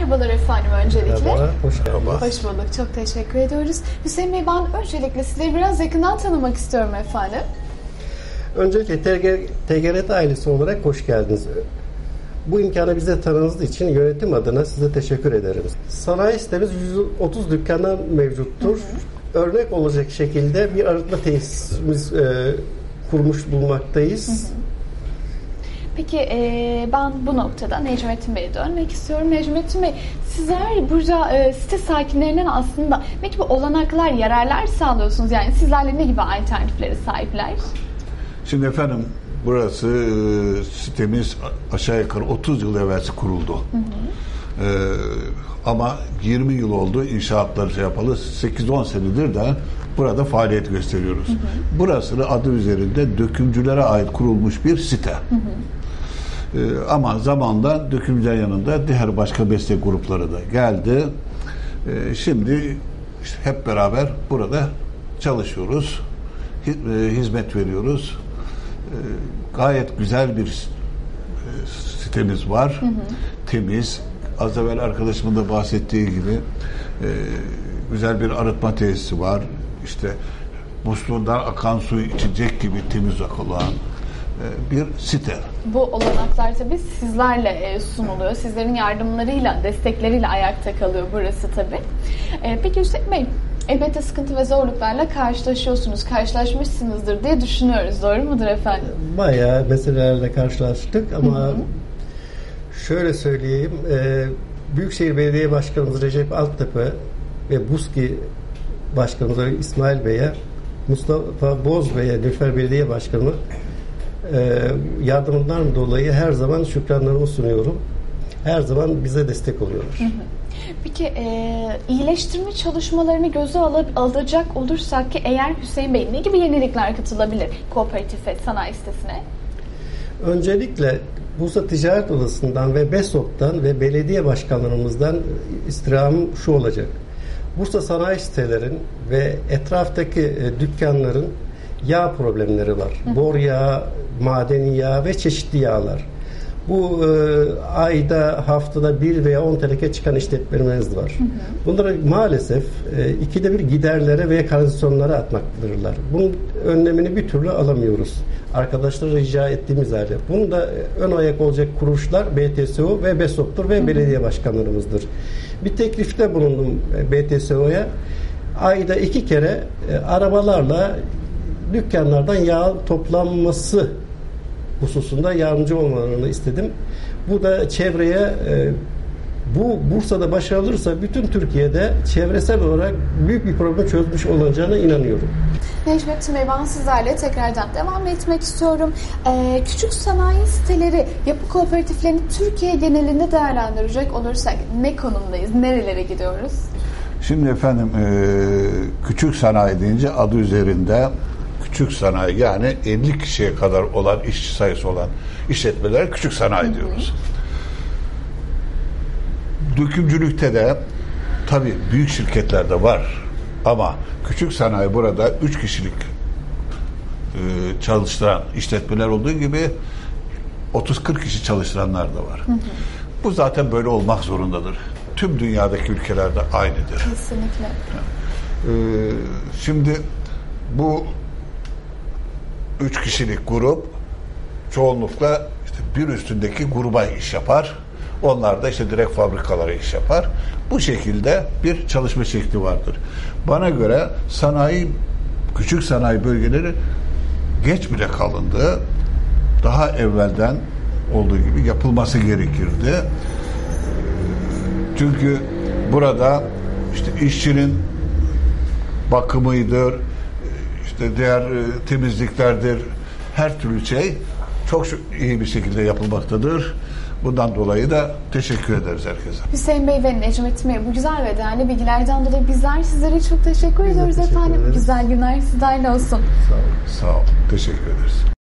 Merhabalar efendim öncelikle. Merhaba, hoş geldiniz. Hoş bulduk, çok teşekkür ediyoruz. Hüseyin Bey, ben öncelikle sizleri biraz yakından tanımak istiyorum efendim. Öncelikle TGRT ailesi olarak hoş geldiniz. Bu imkanı bize tanıdığınız için yönetim adına size teşekkür ederim. Sanayi sitemiz 130 dükkandan mevcuttur. Örnek olacak şekilde bir arıtma tesisimiz kurmuş bulunmaktayız. Peki ben bu noktada Necmettin Bey'e dönmek istiyorum. Necmettin Bey, sizler burada site sakinlerinden aslında ne gibi olanaklar, yararlar sağlıyorsunuz? Yani sizlerle ne gibi alternatiflere sahipler? Şimdi efendim, burası sitemiz aşağı yukarı 30 yıl evvelsi kuruldu. Ama 20 yıl oldu inşaatları yapalı. 8-10 senedir de burada faaliyet gösteriyoruz. Burası da adı üzerinde dökümcülere ait kurulmuş bir site. Ama zamanla dökümcüler yanında diğer başka meslek grupları da geldi. Şimdi işte hep beraber burada çalışıyoruz. Hizmet veriyoruz. Gayet güzel bir sitemiz var. Temiz. Az evvel arkadaşımın da bahsettiği gibi güzel bir arıtma tesisi var. İşte musluğundan akan suyu içecek gibi temiz akılan bir site. Bu olanaklar tabii sizlerle sunuluyor. Sizlerin yardımlarıyla, destekleriyle ayakta kalıyor burası tabii. Peki Hüseyin Bey, elbette sıkıntı ve zorluklarla karşılaşıyorsunuz, karşılaşmışsınızdır diye düşünüyoruz. Doğru mudur efendim? Bayağı meselelerle karşılaştık ama şöyle söyleyeyim, Büyükşehir Belediye Başkanımız Recep Altepe ve BUSKİ Başkanımız İsmail Bey'e, Mustafa Boz Bey'e, Nilüfer Belediye Başkanı yardımından dolayı her zaman şükranlarımı sunuyorum. Her zaman bize destek oluyorlar. Peki iyileştirme çalışmalarını göze alacak olursak ki eğer Hüseyin Bey, ne gibi yenilikler katılabilir Kooperatif ve Sanayi sitesine? Öncelikle Bursa Ticaret Odası'ndan ve BESOP'tan ve belediye başkanlarımızdan istirhamım şu olacak. Bursa sanayi sitelerin ve etraftaki dükkanların yağ problemleri var. Bor yağı, madeni yağ ve çeşitli yağlar. Bu ayda, haftada 1 veya 10 teneke çıkan işletmelerimiz var. Bunları maalesef ikide bir giderlere veya kanalizasyonlara atmaktadırlar. Bunun önlemini bir türlü alamıyoruz. Arkadaşlara rica ettiğimiz halde. Bunun da ön ayak olacak kuruluşlar BTSO ve BESOP'tur ve belediye başkanlarımızdır. Bir teklifte bulundum BTSO'ya. Ayda 2 kere arabalarla dükkanlardan yağ toplanması hususunda yardımcı olmalarını istedim. Bu da çevreye bu Bursa'da başarılırsa bütün Türkiye'de çevresel olarak büyük bir problemi çözmüş olacağına inanıyorum. Necmettin Bey, ben sizlerle tekrardan devam etmek istiyorum. Küçük sanayi siteleri, yapı kooperatiflerini Türkiye genelinde değerlendirecek olursak ne konumdayız? Nerelere gidiyoruz? Şimdi efendim, küçük sanayi deyince adı üzerinde küçük sanayi, yani 50 kişiye kadar olan işçi sayısı olan işletmeler küçük sanayi diyoruz. Dökümcülükte de tabii büyük şirketler de var ama küçük sanayi burada 3 kişilik çalıştıran işletmeler olduğu gibi 30-40 kişi çalıştıranlar da var. Bu zaten böyle olmak zorundadır. Tüm dünyadaki ülkelerde aynıdır. Kesinlikle. Şimdi bu 3 kişilik grup çoğunlukla işte bir üstündeki gruba iş yapar. Onlar da işte direkt fabrikalara iş yapar. Bu şekilde bir çalışma şekli vardır. Bana göre sanayi, küçük sanayi bölgeleri geç bile kalındı. Daha evvelden olduğu gibi yapılması gerekirdi. Çünkü burada işte işçinin bakımıydır, işte diğer temizliklerdir, her türlü şey çok iyi bir şekilde yapılmaktadır. Bundan dolayı da teşekkür ederiz herkese. Hüseyin Bey ve Necmettin Bey, bu güzel ve değerli bilgilerden dolayı bizler sizlere çok teşekkür ediyoruz efendim. ederiz. Güzel günler sizlerle olsun. Sağ olun. Sağ olun. Teşekkür ederiz.